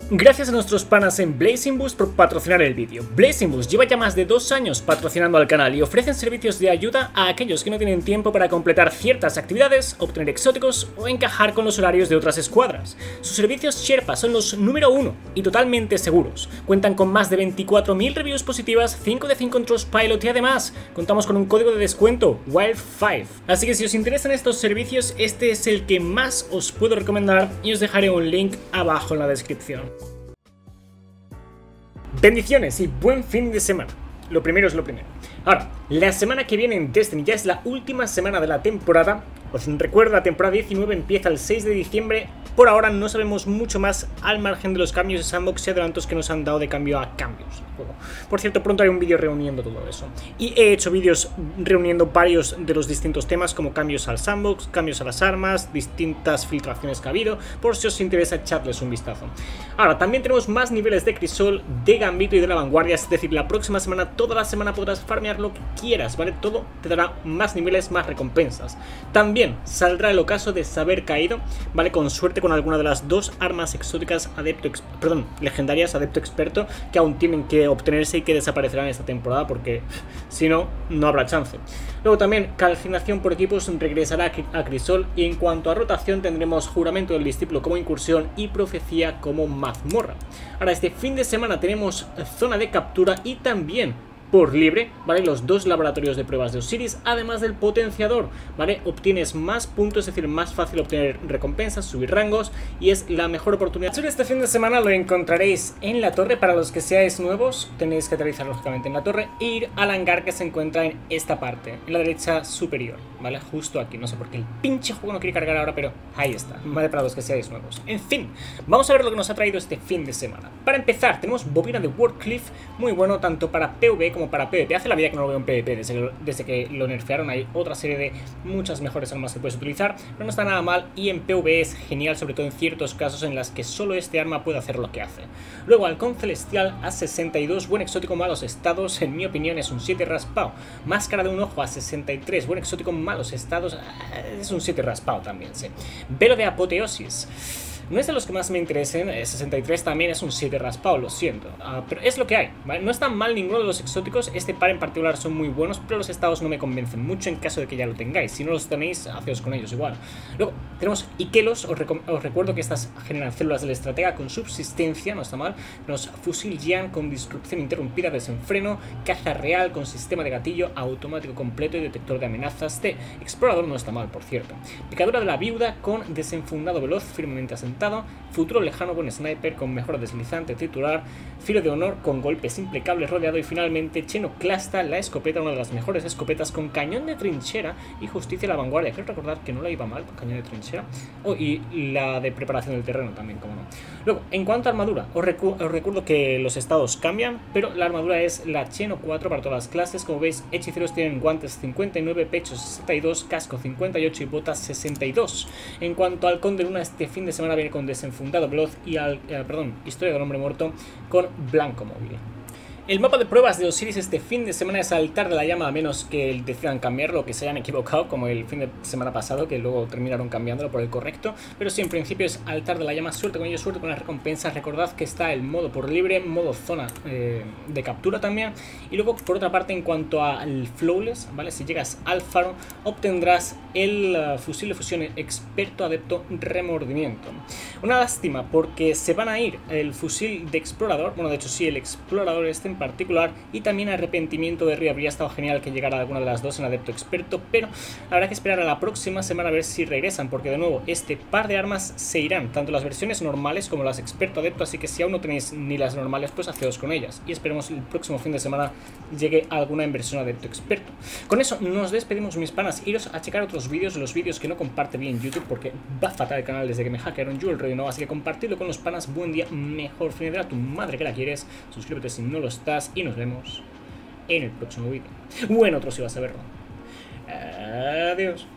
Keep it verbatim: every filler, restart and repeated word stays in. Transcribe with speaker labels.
Speaker 1: Gracias a nuestros panas en Blazing Boost por patrocinar el vídeo. Blazing Boost lleva ya más de dos años patrocinando al canal y ofrecen servicios de ayuda a aquellos que no tienen tiempo para completar ciertas actividades, obtener exóticos o encajar con los horarios de otras escuadras. Sus servicios Sherpa son los número uno y totalmente seguros. Cuentan con más de veinticuatro mil reviews positivas, cinco de cinco en Trustpilot y además contamos con un código de descuento, Wild cinco. Así que si os interesan estos servicios, este es el que más os puedo recomendar y os dejaré un link abajo en la descripción. Bendiciones y buen fin de semana. Lo primero es lo primero. Ahora, la semana que viene en Destiny ya es la última semana de la temporada. Os recuerdo, la temporada diecinueve empieza el seis de diciembre. Por ahora no sabemos mucho más al margen de los cambios de sandbox y adelantos que nos han dado de cambio a cambios. Por cierto, pronto haré un vídeo reuniendo todo eso. Y he hecho vídeos reuniendo varios de los distintos temas, como cambios al sandbox, cambios a las armas, distintas filtraciones que ha habido. Por si os interesa, echadles un vistazo. Ahora, también tenemos más niveles de Crisol, de Gambito y de la Vanguardia. Es decir, la próxima semana, toda la semana podrás farmear lo que quieras, ¿vale? Todo te dará más niveles, más recompensas. También saldrá el ocaso de Saber Caído, ¿vale? Con suerte con alguna de las dos armas exóticas adepto, perdón, legendarias adepto experto que aún tienen que obtenerse y que desaparecerán esta temporada porque si no, no habrá chance. Luego también calcinación por equipos regresará a Crisol y en cuanto a rotación tendremos Juramento del Discípulo como incursión y Profecía como mazmorra. Ahora este fin de semana tenemos zona de captura y también por libre, ¿vale? Los dos laboratorios de pruebas de Osiris, además del potenciador, ¿vale? Obtienes más puntos, es decir, más fácil obtener recompensas, subir rangos y es la mejor oportunidad. Sobre este fin de semana lo encontraréis en la torre. Para los que seáis nuevos, tenéis que aterrizar lógicamente en la torre e ir al hangar que se encuentra en esta parte, en la derecha superior, ¿vale? Justo aquí, no sé por qué el pinche juego no quiere cargar ahora, pero ahí está, ¿vale? Para los que seáis nuevos. En fin, vamos a ver lo que nos ha traído este fin de semana. Para empezar, tenemos bobina de Wardcliff, muy bueno tanto para PvE como para PvP. Hace la vida que no lo veo en PvP desde que, desde que lo nerfearon. Hay otra serie de muchas mejores armas que puedes utilizar, pero no está nada mal y en PvE es genial, sobre todo en ciertos casos en las que solo este arma puede hacer lo que hace. Luego Halcón Celestial a sesenta y dos, buen exótico, malos estados, en mi opinión es un siete raspado. Máscara de un ojo a sesenta y tres, buen exótico, malos estados, es un siete raspado también, sí. Velo de Apoteosis no es de los que más me interesen, sesenta y tres también es un siete raspado, lo siento, uh, pero es lo que hay, ¿vale? No está mal ninguno de los exóticos, este par en particular son muy buenos, pero los estados no me convencen mucho en caso de que ya lo tengáis. Si no los tenéis, haceos con ellos igual. Luego tenemos Ikelos, os, os recuerdo que estas generan células del estratega con subsistencia, no está mal. Tenemos Fusil Jian con disrupción interrumpida, desenfreno, caza real con sistema de gatillo automático completo y detector de amenazas de explorador, no está mal por cierto. Picadura de la viuda con desenfundado veloz, firmemente asentado. Futuro lejano con sniper con mejora deslizante titular, filo de honor con golpes implacables rodeado y finalmente Chenoclasta, la escopeta, una de las mejores escopetas con cañón de trinchera y justicia a la vanguardia. Quiero recordar que no la iba mal con cañón de trinchera. Oh, y la de preparación del terreno también, como no. Luego, en cuanto a armadura, os, recu os recuerdo que los estados cambian, pero la armadura es la Cheno cuatro para todas las clases. Como veis, hechiceros tienen guantes cincuenta y nueve, pechos sesenta y dos, casco cincuenta y ocho y botas sesenta y dos. En cuanto al Conde Luna, este fin de semana viene con desenfundado veloz y al, eh, perdón, historia del hombre muerto con blanco móvil. El mapa de pruebas de Osiris este fin de semana es Altar de la Llama, a menos que decidan cambiarlo o que se hayan equivocado, como el fin de semana pasado, que luego terminaron cambiándolo por el correcto. Pero sí, en principio es Altar de la Llama. Suerte con ello, suerte con las recompensas. Recordad que está el modo por libre, modo zona eh, de captura también. Y luego, por otra parte, en cuanto al Flawless, ¿vale? Si llegas al faro, obtendrás el uh, fusil de fusión experto adepto remordimiento. Una lástima, porque se van a ir el fusil de explorador, bueno, de hecho sí, el explorador este en particular, y también arrepentimiento de Río. Habría estado genial que llegara alguna de las dos en adepto experto, pero habrá que esperar a la próxima semana a ver si regresan, porque de nuevo este par de armas se irán, tanto las versiones normales como las experto adepto, así que si aún no tenéis ni las normales, pues haceos con ellas y esperemos el próximo fin de semana llegue alguna en versión adepto experto. Con eso nos despedimos, mis panas. Iros a checar otros vídeos, los vídeos que no comparte bien YouTube, porque va fatal el canal desde que me hackearon yo el rey, ¿no? Así que compartidlo con los panas. Buen día, mejor fin de día a tu madre que la quieres, suscríbete si no lo estás y nos vemos en el próximo vídeo. Bueno, otro si vas a verlo. Adiós.